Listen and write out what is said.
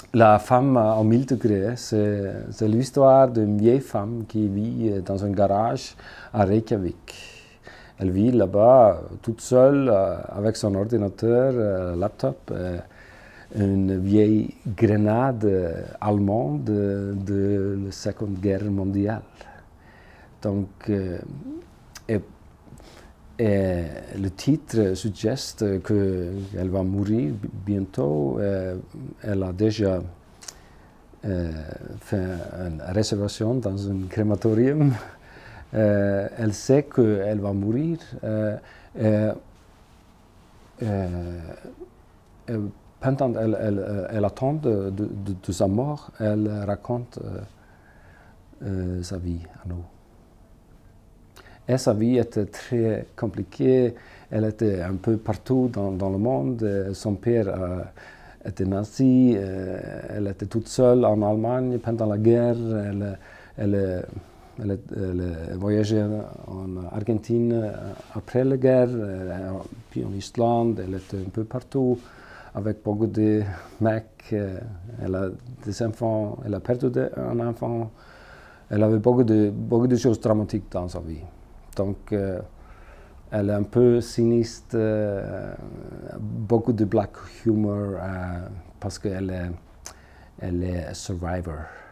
La femme au 1000 degrés, c'est l'histoire d'une vieille femme qui vit dans un garage à Reykjavik. Elle vit là-bas toute seule avec son ordinateur, laptop, une vieille grenade allemande de la Seconde Guerre mondiale. Donc, et le titre suggère qu'elle va mourir bientôt. Elle a déjà fait une réservation dans un crématorium. Elle sait qu'elle va mourir. Pendant elle attend de sa mort, elle raconte sa vie à nous. Et sa vie était très compliquée, elle était un peu partout dans le monde. Son père était nazi, elle était toute seule en Allemagne pendant la guerre. Elle voyageait en Argentine après la guerre, puis en Islande. Elle était un peu partout avec beaucoup de mecs. Elle a des enfants, elle a perdu un enfant. Elle avait beaucoup de choses dramatiques dans sa vie. Donc, elle est un peu sinistre, beaucoup de black humor, parce qu'elle est survivor.